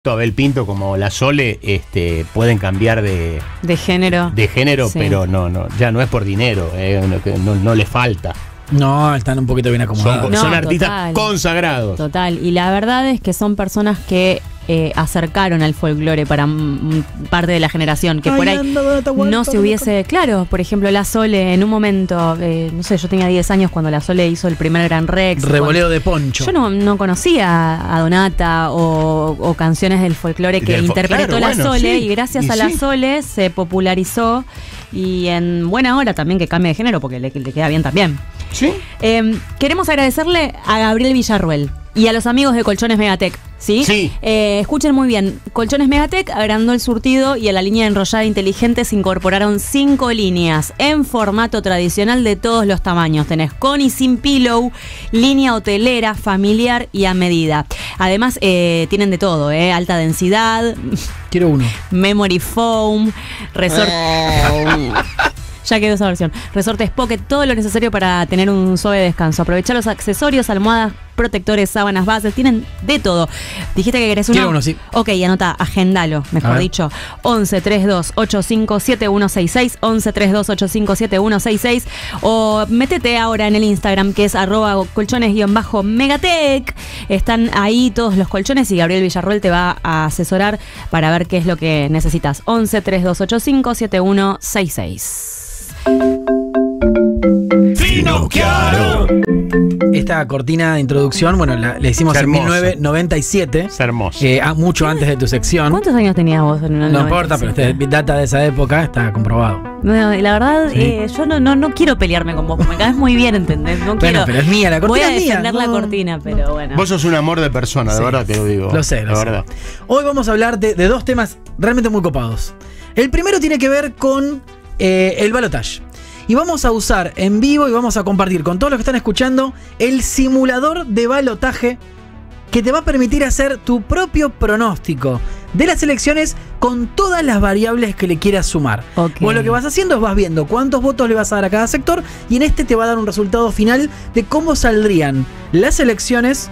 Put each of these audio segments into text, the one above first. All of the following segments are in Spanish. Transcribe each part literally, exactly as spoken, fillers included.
Abel Pinto como la Sole este, pueden cambiar de, de género, de género sí. Pero no, no, ya no es por dinero, eh, no, no, no le falta. No, están un poquito bien acomodados. Son, No, son artistas total. consagrados. Total, y la verdad es que son personas que eh, acercaron al folclore para mm, parte de la generación, que Ay, por ahí anda, vuelta, no se hubiese... Claro, por ejemplo, la Sole en un momento, eh, no sé, yo tenía diez años cuando la Sole hizo el primer Gran Rex. Revoleo cuando, de poncho. Yo no, no conocía a Donata o, o canciones del folclore que Del fo- interpretó claro, la bueno, Sole, sí, y gracias y a la sí. Sole se popularizó, y en buena hora también que cambie de género porque le, le queda bien también. ¿Sí? Eh, queremos agradecerle a Gabriel Villarruel y a los amigos de Colchones Megatec, ¿sí? Sí. Eh, escuchen muy bien. Colchones Megatec agrandó el surtido y a la línea enrollada inteligente se incorporaron cinco líneas en formato tradicional de todos los tamaños. Tenés con y sin pillow, línea hotelera, familiar y a medida. Además, eh, tienen de todo, ¿eh? Alta densidad, Quiero uno. memory foam, resort... Ya quedó esa versión. Resortes Pocket, todo lo necesario para tener un suave descanso. Aprovechá los accesorios, almohadas, protectores, sábanas, bases, tienen de todo. Dijiste que querés uno. Quiero uno, sí. Ok, anota, agendalo, mejor dicho. once, treinta y dos, ochenta y cinco, setenta y uno sesenta y seis, once, treinta y dos, ochenta y cinco, setenta y uno sesenta y seis, o métete ahora en el Instagram, que es arroba colchones-megatec. Están ahí todos los colchones y Gabriel Villarruel te va a asesorar para ver qué es lo que necesitas. once, treinta y dos, ochenta y cinco, setenta y uno sesenta y seis. Fino Chiaro. Esta cortina de introducción, bueno, la, la hicimos en Hermoso. mil novecientos noventa y siete. Es hermoso. Eh, ah, mucho antes de tu sección. ¿Cuántos años tenías vos en el No noventa y importa, pero siete? este data de esa época está comprobado. No, y la verdad, Sí. eh, yo no, no, no quiero pelearme con vos, porque me caes muy bien, ¿entendés? No Bueno, quiero. pero es mía, la Voy cortina a es mía. defender la no. cortina, pero bueno. Vos sos un amor de persona, de Sí. verdad te lo digo. Lo sé, lo de sé. verdad. Hoy vamos a hablar de, de dos temas realmente muy copados. El primero tiene que ver con eh, el balotage. Y vamos a usar en vivo y vamos a compartir con todos los que están escuchando el simulador de balotaje que te va a permitir hacer tu propio pronóstico de las elecciones con todas las variables que le quieras sumar. Ok. Vos lo que vas haciendo es vas viendo cuántos votos le vas a dar a cada sector y en este te va a dar un resultado final de cómo saldrían las elecciones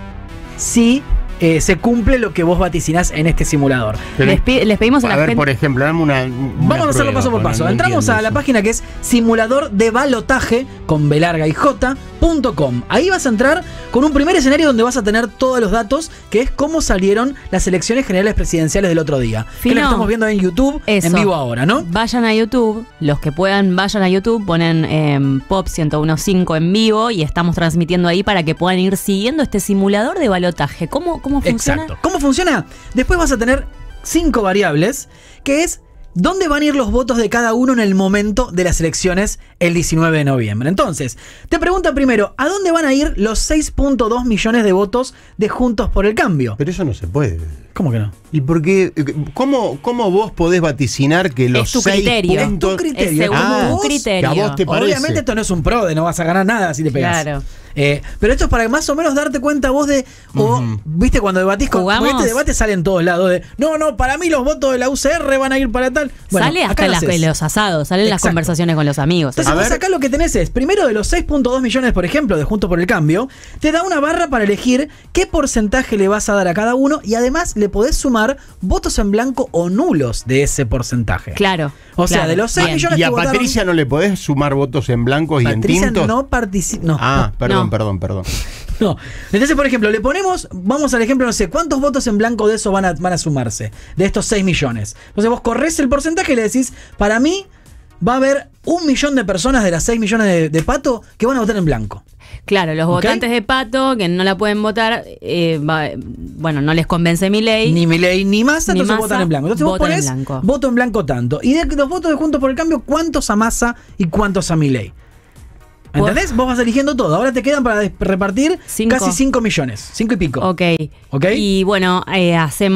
si eh, se cumple lo que vos vaticinás en este simulador. Pero- les, pi- les pedimos a, a la ver, gente. por ejemplo, dame una. una Vamos a hacerlo prueba, paso por porque paso. no Entramos entiendo a la eso. página que es simulador de balotaje con B larga y J punto com. Ahí vas a entrar con un primer escenario donde vas a tener todos los datos, que es cómo salieron las elecciones generales presidenciales del otro día. Que es lo Fino. que estamos viendo en YouTube Eso. en vivo ahora, ¿no? Vayan a YouTube, los que puedan, vayan a YouTube, ponen eh, Pop ciento uno punto cinco en vivo y estamos transmitiendo ahí para que puedan ir siguiendo este simulador de balotaje. ¿Cómo, cómo funciona? Exacto. ¿Cómo funciona? Después vas a tener cinco variables, que es dónde van a ir los votos de cada uno en el momento de las elecciones el diecinueve de noviembre. Entonces, te pregunta primero, ¿a dónde van a ir los seis punto dos millones de votos de Juntos por el Cambio? Pero eso no se puede. ¿Cómo que no? ¿Y por qué? ¿Cómo, cómo vos podés vaticinar que los Es tu seis criterio. puntos- Es tu criterio. Es según Ah, tu vos- criterio. que a vos te parece. Obviamente esto no es un pro de no vas a ganar nada si te pegas. Claro. Eh, pero esto es para más o menos darte cuenta vos de, o Ujú. viste cuando debatís con ¿Jugamos? porque este debate sale en todos lados de, no, no, para mí los votos de la U C R van a ir para tal. Bueno, Sale acá hasta lo las- haces. los asados, salen las Exacto. conversaciones con los amigos. Entonces A vos ver. acá lo que tenés es, primero de los seis punto dos millones, por ejemplo, de Juntos por el Cambio, te da una barra para elegir qué porcentaje le vas a dar a cada uno y además le podés sumar votos en blanco o nulos de ese porcentaje. Claro. O sea, claro, de los seis bien. millones ¿Y a que votaron- Patricia no le podés sumar votos en blancos y Patricia en tintos? no participa. No, Ah, perdón, No. perdón, perdón. no. Entonces, por ejemplo, le ponemos, vamos al ejemplo, no sé, ¿cuántos votos en blanco de eso van a, van a sumarse? De estos seis millones. Entonces vos corres el porcentaje y le decís, para mí va a haber un millón de personas de las seis millones de, de Pato que van a votar en blanco. Claro, los ¿Ok? votantes de Pato que no la pueden votar, eh, va- bueno, no les convence mi ley. Ni Milei ni Massa, Ni entonces Massa, votan en blanco. Entonces vos votan en ponés blanco. voto en blanco tanto. Y de los votos de Juntos por el Cambio, ¿cuántos a Massa y cuántos a Milei? ¿Entendés? Vos vas eligiendo todo. Ahora te quedan para des- repartir Cinco. casi cinco millones. cinco y pico. Ok. ¿Ok? Y bueno, eh,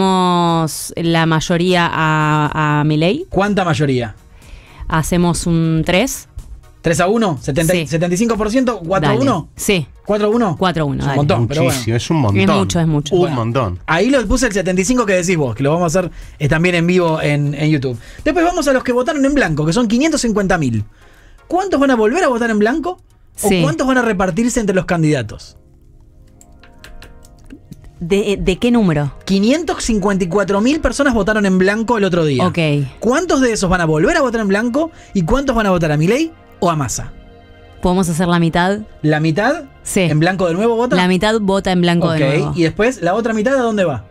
hacemos la mayoría a, a mi ley. ¿Cuánta mayoría? Hacemos un tres. ¿tres a uno? ¿setenta, Sí. ¿setenta y cinco por ciento? ¿cuatro a Dale. uno? Sí, ¿cuatro a uno? cuatro a uno. Es un dale. montón, pero bueno. Muchísimo, es un montón. Es mucho, es mucho. Un Bueno. montón. Ahí lo puse el setenta y cinco que decís vos, que lo vamos a hacer eh, también en vivo en, en YouTube. Después vamos a los que votaron en blanco, que son quinientos cincuenta mil. ¿Cuántos van a volver a votar en blanco? ¿O Sí. cuántos van a repartirse entre los candidatos? ¿De, de qué número? quinientas cincuenta y cuatro mil personas votaron en blanco el otro día. Ok. ¿Cuántos de esos van a volver a votar en blanco y cuántos van a votar a Milei o a Massa? ¿Podemos hacer la mitad? ¿La mitad Sí. en blanco de nuevo vota? La mitad vota en blanco Ok, de nuevo. y después la otra mitad, ¿a dónde va?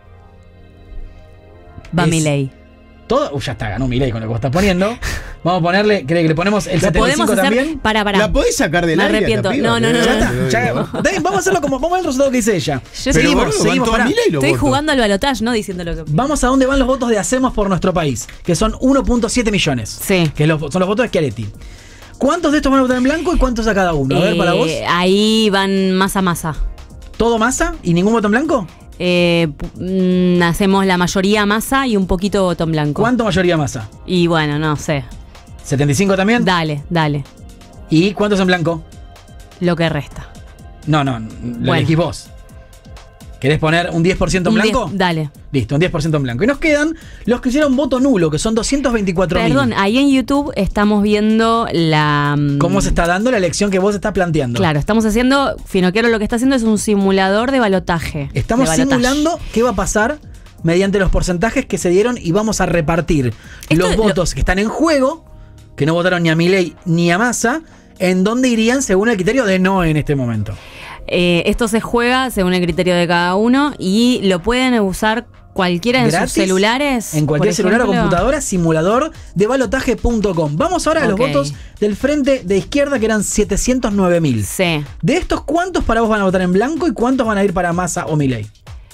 Va es- Milei. Todo, uh, ya está, ganó Milei con lo que vos estás poniendo. Vamos a ponerle, ¿cree que le ponemos el setenta y Podemos cinco hacer. también? Para, para. ¿La podés sacar del Me aire? arrepiento. esta piba? No, no, no, Ya no. está, ya- Dale, vamos a hacerlo como, vamos a ver el resultado que dice ella. Yo Pero seguimos, boludo, seguimos, van todos pará. Milei los Estoy votos. jugando al balotage, no diciendo lo que. Vamos a dónde van los votos de Hacemos por nuestro país, que son uno punto siete millones. Sí. Que los- son los votos de Schiaretti. ¿Cuántos de estos van a votar en blanco y cuántos a cada uno? A ver, Eh, para vos. Ahí van masa a masa. ¿Todo Massa y ningún voto en blanco? Eh, pu- mm, hacemos la mayoría masa y un poquito voto en blanco. ¿Cuánto mayoría Massa? Y bueno, no sé. ¿setenta y cinco también? Dale, dale. ¿Y cuántos en blanco? Lo que resta. No, no, lo Bueno. elegís vos. ¿Querés poner un diez por ciento en Un blanco? diez, dale. Listo, un diez por ciento en blanco. Y nos quedan los que hicieron voto nulo, que son doscientos veinticuatro mil. Perdón, ahí en YouTube estamos viendo la. mm, ¿Cómo se está dando la elección que vos estás planteando? Claro, estamos haciendo. Finocchiaro lo que está haciendo es un simulador de balotaje. Estamos de balotaje. simulando qué va a pasar mediante los porcentajes que se dieron y vamos a repartir Esto los lo- votos que están en juego, que no votaron ni a Milei ni a Massa, en dónde irían según el criterio de no en este momento. Eh, esto se juega según el criterio de cada uno y lo pueden usar cualquiera en Gratis, sus celulares. En cualquier por celular o ejemplo. computadora, simulador de balotaje punto com. Vamos ahora a los Ok. votos del frente de izquierda, que eran setecientos nueve mil. Sí. De estos, ¿cuántos para vos van a votar en blanco y cuántos van a ir para Massa o Milei?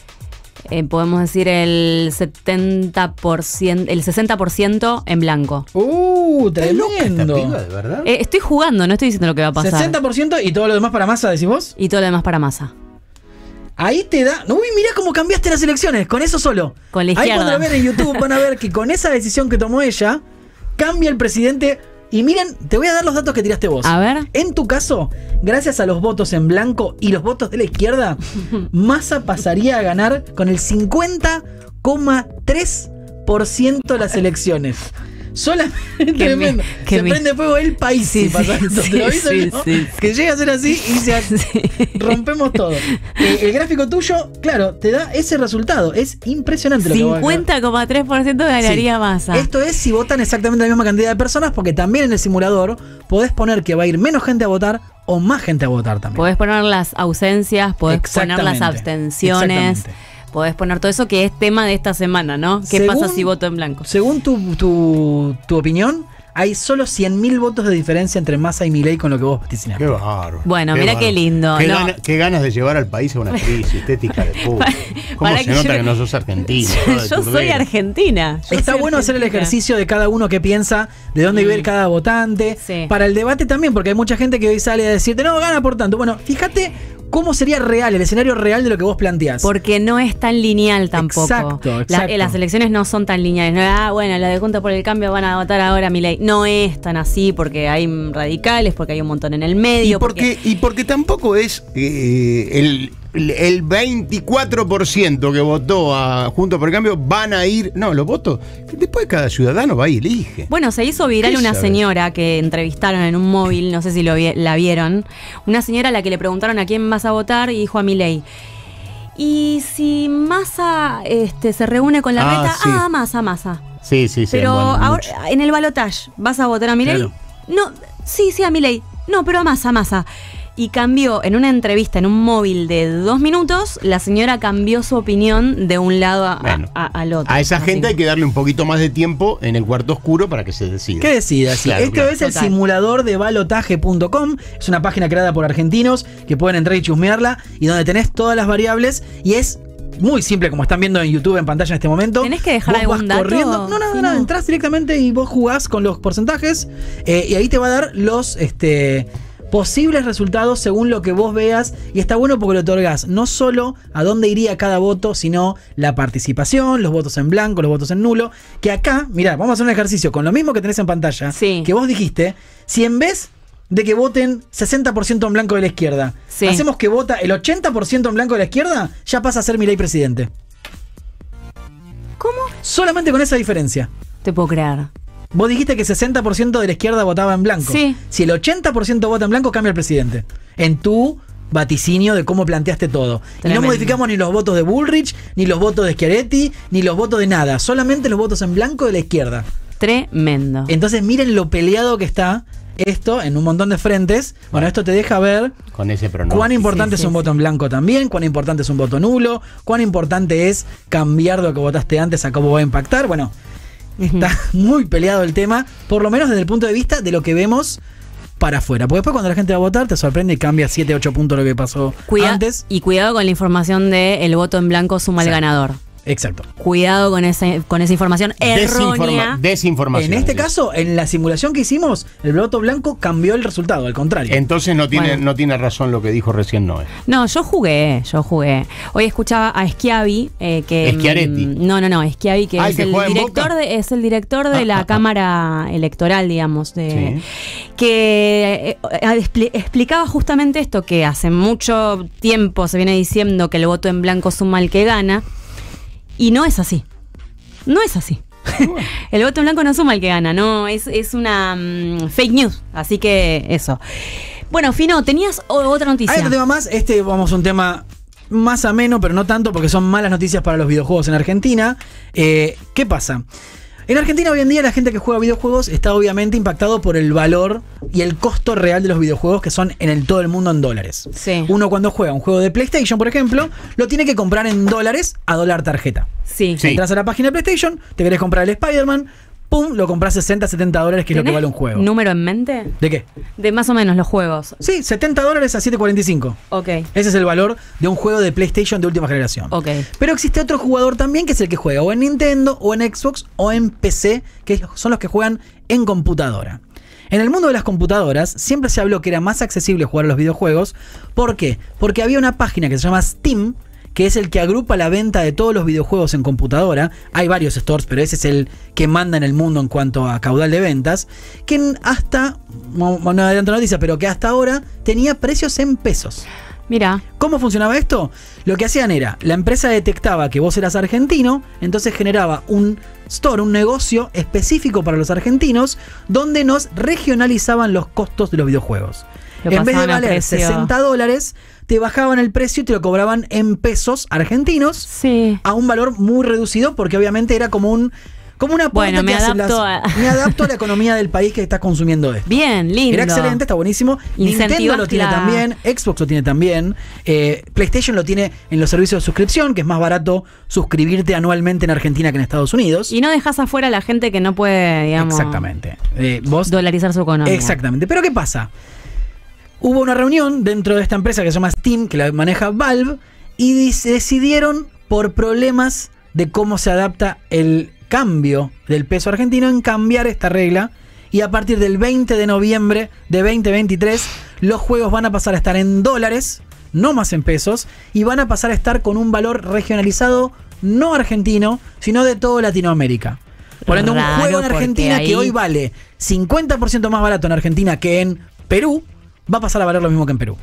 Eh, podemos decir el setenta por ciento, el sesenta por ciento en blanco. Uh, ¿Estás loca esta tremendo. piba, de verdad? Eh, estoy jugando, no estoy diciendo lo que va a pasar. sesenta por ciento y todo lo demás para Massa, decís vos. Y todo lo demás para masa. Ahí te da. Uy, mirá cómo cambiaste las elecciones, con eso solo. Con la Ahí izquierda. cuando lo ven en YouTube van a ver que con esa decisión que tomó ella, cambia el presidente. Y miren, te voy a dar los datos que tiraste vos. A ver. En tu caso, gracias a los votos en blanco y los votos de la izquierda, Massa pasaría a ganar con el cincuenta coma tres por ciento de las elecciones. Solamente tremendo. mi- que Se mi- prende fuego el país Sí, si pasa sí, esto. sí, Te lo aviso sí, yo, sí. que llega a ser así y se hace- Sí. rompemos todo. Eh, el gráfico tuyo, claro, te da ese resultado. Es impresionante lo que vos acabas- cincuenta coma tres por ciento ganaría Sí. masa. Esto es si votan exactamente la misma cantidad de personas, porque también en el simulador podés poner que va a ir menos gente a votar o más gente a votar también. Podés poner las ausencias, podés poner las Exactamente. abstenciones, Exactamente. podés poner todo eso que es tema de esta semana, ¿no? ¿Qué Según- pasa si voto en blanco? Según tu, tu, tu opinión, hay solo cien mil votos de diferencia entre Massa y Milei con lo que vos vaticinaste. Qué bárbaro. Bueno, Qué mirá bárbaro. qué lindo, Qué, no. gana- qué ganas de llevar al país a una crisis estética de puta. ¿Cómo Para se que nota yo- que no sos argentina? Yo soy argentina. yo Está soy bueno hacer el argentina. ejercicio de cada uno que piensa, de dónde vive cada votante. Sí. Para el debate también, porque hay mucha gente que hoy sale a decirte, no, gana por tanto. Bueno, fíjate cómo sería real, el escenario real de lo que vos planteás. Porque no es tan lineal tampoco. Exacto, La- exacto. eh, las elecciones no son tan lineales. No, ah, bueno, la de Juntos por el Cambio van a votar ahora a Milei. No es tan así porque hay radicales, porque hay un montón en el Y medio. porque, y porque tampoco es eh, el, el veinticuatro por ciento que votó a Juntos por el Cambio van a ir. No, los votos. Después cada ciudadano va y elige. Bueno, se hizo viral ¿Qué una sabe? señora que entrevistaron en un móvil, no sé si lo vi- la vieron, una señora a la que le preguntaron a quién vas a votar y dijo a Milei. Y si Massa este, se reúne con la Ah, reta, sí. ah, Massa, Massa. Sí, sí, sí. Pero bueno, ahora, mucho. en el balotaje, ¿vas a votar a Milei? Claro. No, sí, sí, a Milei. No, pero a Massa, a Massa. Y cambió en una entrevista en un móvil de dos minutos, la señora cambió su opinión de un lado a- Bueno, a- al otro. A esa Así. gente hay que darle un poquito más de tiempo en el cuarto oscuro para que se decida. ¿Qué decidas? Claro, Esto claro. es el Total. simulador de balotaje punto com. Es una página creada por argentinos que pueden entrar y chusmearla y donde tenés todas las variables y es muy simple, como están viendo en YouTube en pantalla en este momento. ¿Tenés que dejar Vos algún vas dato? corriendo. No, no, Sí, no, no. Entrás directamente y vos jugás con los porcentajes eh, y ahí te va a dar los este, posibles resultados según lo que vos veas. Y está bueno porque lo otorgás no solo a dónde iría cada voto, sino la participación, los votos en blanco, los votos en nulo. Que acá, mirá, vamos a hacer un ejercicio con lo mismo que tenés en pantalla. Sí. Que vos dijiste, si en vez de que voten sesenta por ciento en blanco de la izquierda, Sí. hacemos que vota el ochenta por ciento en blanco de la izquierda, ya pasa a ser Milei presidente. ¿Cómo? Solamente con esa diferencia. Te puedo creer. Vos dijiste que sesenta por ciento de la izquierda votaba en blanco. Sí. Si el ochenta por ciento vota en blanco, cambia el presidente. En tu vaticinio de cómo planteaste todo. Tremendo. Y no modificamos ni los votos de Bullrich, ni los votos de Schiaretti, ni los votos de nada. Solamente los votos en blanco de la izquierda. Tremendo. Entonces miren lo peleado que está esto en un montón de frentes. Bueno, esto te deja ver con ese pronóstico. Cuán importante sí, sí, es un sí. voto en blanco también, cuán importante es un voto nulo, cuán importante es cambiar lo que votaste antes a cómo va a impactar. Bueno, uh-huh. está muy peleado el tema, por lo menos desde el punto de vista de lo que vemos para afuera. Porque después cuando la gente va a votar te sorprende y cambia siete, ocho puntos lo que pasó Cuida- antes. Y cuidado con la información de el voto en blanco suma sí. al ganador. Exacto. Cuidado con esa, con esa información errónea. Desinforma- desinformación. En este caso, en la simulación que hicimos, el voto blanco cambió el resultado, al contrario. Entonces no tiene, bueno. no tiene razón lo que dijo recién Noé. No, yo jugué, yo jugué. Hoy escuchaba a Schiavi, eh, que Schiaretti. No, no, no, Schiavi, que, Ay, es, que el director de, es el director de ah, la ah, Cámara ah. Electoral, digamos, de, sí. que eh, expli- explicaba justamente esto, que hace mucho tiempo se viene diciendo que el voto en blanco suma al que gana. Y no es así. No es así. El voto en blanco no suma al que gana, no, es, es una um, fake news. Así que eso. Bueno, Fino, tenías o- otra noticia. Hay otro tema más. Este vamos a un tema más ameno, pero no tanto porque son malas noticias para los videojuegos en Argentina. Eh, ¿Qué pasa? En Argentina hoy en día la gente que juega videojuegos está obviamente impactado por el valor y el costo real de los videojuegos que son en el, todo el mundo en dólares. Sí. Uno cuando juega un juego de PlayStation, por ejemplo, lo tiene que comprar en dólares a dólar tarjeta. Sí. Sí. Entras a la página de PlayStation, te querés comprar el Spider-Man, pum, lo compras sesenta, setenta dólares, que es lo que vale un juego. ¿Número en mente? ¿De qué? De más o menos los juegos. Sí, setenta dólares a siete cuarenta y cinco. Ok. Ese es el valor de un juego de PlayStation de última generación. Ok. Pero existe otro jugador también que es el que juega o en Nintendo, o en Xbox, o en P C, que son los que juegan en computadora. En el mundo de las computadoras siempre se habló que era más accesible jugar a los videojuegos. ¿Por qué? Porque había una página que se llama Steam, que es el que agrupa la venta de todos los videojuegos en computadora. Hay varios stores, pero ese es el que manda en el mundo en cuanto a caudal de ventas, que hasta, no, no adelanto noticia, pero que hasta ahora tenía precios en pesos. Mira. ¿Cómo funcionaba esto? Lo que hacían era, la empresa detectaba que vos eras argentino, entonces generaba un store, un negocio específico para los argentinos, donde nos regionalizaban los costos de los videojuegos. Lo en vez de pasaban a valer precio. sesenta dólares, te bajaban el precio y te lo cobraban en pesos argentinos, Sí. a un valor muy reducido, porque obviamente era como un como una aporte Bueno, me que hacen adapto las- a- me adapto a la economía del país que está consumiendo esto. Bien, lindo. Era excelente, está buenísimo. Incentivas Nintendo lo tiene la- también, Xbox lo tiene también, eh, PlayStation lo tiene en los servicios de suscripción, que es más barato suscribirte anualmente en Argentina que en Estados Unidos. Y no dejas afuera a la gente que no puede, digamos, Exactamente. Eh, vos, dolarizar su economía. exactamente. Pero ¿qué pasa? Hubo una reunión dentro de esta empresa que se llama Steam, que la maneja Valve, y dis- decidieron por problemas de cómo se adapta el cambio del peso argentino en cambiar esta regla, y a partir del veinte de noviembre de veinte veintitrés los juegos van a pasar a estar en dólares, no más en pesos, y van a pasar a estar con un valor regionalizado no argentino, sino de toda Latinoamérica. Por ende, un Raro, juego en porque Argentina ahí- que hoy vale cincuenta por ciento más barato en Argentina que en Perú, va a pasar a valer lo mismo que en Perú.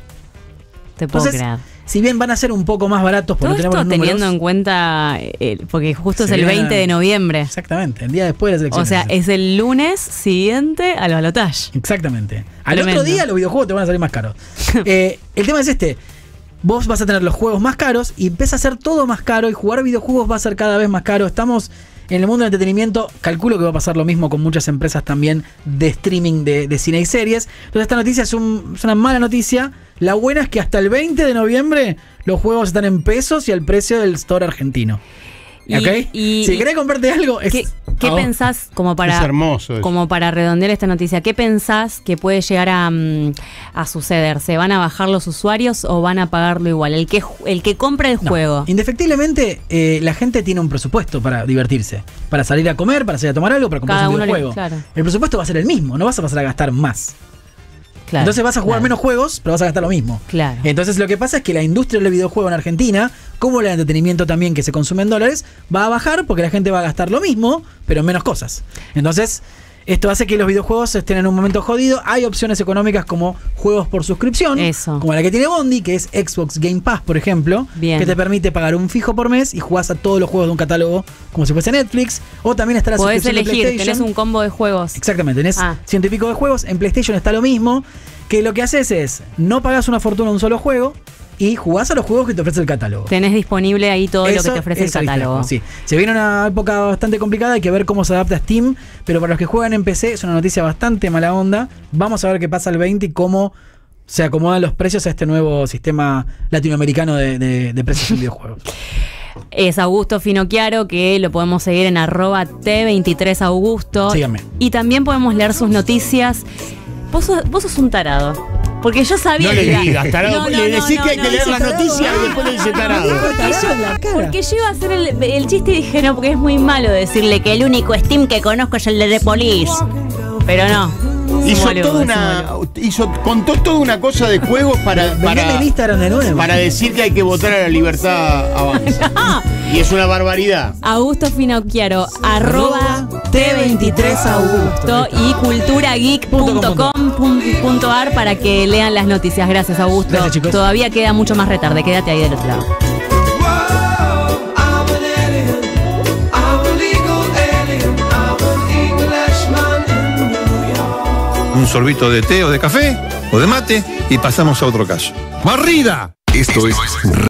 Te puedo Entonces, creer. si bien van a ser un poco más baratos porque Todo no tenemos esto los números, teniendo en cuenta, eh, porque justo Se es el viene- veinte de noviembre. Exactamente, el día después de las O elecciones. sea, es el lunes siguiente al balotaje. Exactamente. Al Tremendo. otro día los videojuegos te van a salir más caros. Eh, el tema es este. Vos vas a tener los juegos más caros y empieza a ser todo más caro, y jugar videojuegos va a ser cada vez más caro. Estamos en el mundo del entretenimiento, calculo que va a pasar lo mismo con muchas empresas también de streaming de, de cine y series. Entonces esta noticia es, un- es una mala noticia. La buena es que hasta el veinte de noviembre los juegos están en pesos y al precio del store argentino. Y- ¿Ok? y- si y- querés comprarte algo, es... ¿Qué, qué Ah, pensás, como para, Es hermoso eso. como para redondear esta noticia, qué pensás que puede llegar a, mm, a suceder? ¿Se van a bajar los usuarios o van a pagarlo igual? El que, ju- el que compra el No. juego. Indefectiblemente, eh, la gente tiene un presupuesto para divertirse, para salir a comer, para salir a tomar algo, para comprarse Cada un uno le- videojuego. claro. El presupuesto va a ser el mismo, no vas a pasar a gastar más. Claro, Entonces vas a jugar claro. menos juegos, pero vas a gastar lo mismo. Claro. Entonces lo que pasa es que la industria del videojuego en Argentina, como el entretenimiento también que se consume en dólares, va a bajar porque la gente va a gastar lo mismo, pero en menos cosas. Entonces, esto hace que los videojuegos estén en un momento jodido. Hay opciones económicas como juegos por suscripción, Eso. como la que tiene Bondi, que es Xbox Game Pass, por ejemplo, Bien. que te permite pagar un fijo por mes y jugás a todos los juegos de un catálogo como si fuese Netflix. O también está la Podés suscripción de elegir, PlayStation. tenés un combo de juegos. Exactamente, tenés Ah. ciento y pico de juegos. En PlayStation está lo mismo. que lo que haces es, no pagas una fortuna en un solo juego y jugás a los juegos que te ofrece el catálogo. Tenés disponible ahí todo Eso, lo que te ofrece el eso catálogo. Sí. Se viene una época bastante complicada, hay que ver cómo se adapta Steam, pero para los que juegan en P C es una noticia bastante mala onda. Vamos a ver qué pasa el veinte y cómo se acomodan los precios a este nuevo sistema latinoamericano de, de, de precios en videojuegos. Es Augusto Finocchiaro, que lo podemos seguir en arroba T veintitrés Augusto. Síganme. Y también podemos leer sus noticias. Vos sos, vos sos un tarado. Porque yo sabía No que le iba- digas, tarado. No, no, le no, decís no, que hay no, que leer dice las tarado. noticias y después le dice tarado. Porque Tarado en la yo, cara. porque yo iba a hacer el, el chiste y dije, no, porque es muy malo decirle que el único Steam que conozco es el de The Police. Pero no. Hizo Boludo, toda es una, un hizo, contó toda una cosa de juegos para, Vendeme para, el Instagram de nuevo. para decir que hay que votar a la libertad avanza. Y es una barbaridad. Augusto Finocchiaro, arroba T veintitrés Augusto y culturageek punto com punto ar para que lean las noticias. Gracias, Augusto. Gracias, chicos. Todavía queda mucho más retarde. Quédate ahí del otro lado. Un sorbito de té o de café o de mate y pasamos a otro caso. ¡Barrida! Esto es